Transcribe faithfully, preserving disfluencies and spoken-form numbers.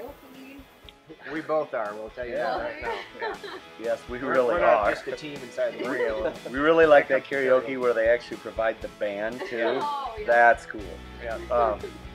karaoke? We both are. We'll tell you Yeah. that right now. Yeah. Yes, we We're, really we're not are. just a team inside the we, ring. we really like that karaoke where they actually provide the band too. Oh, yeah. That's cool. Yeah. Um,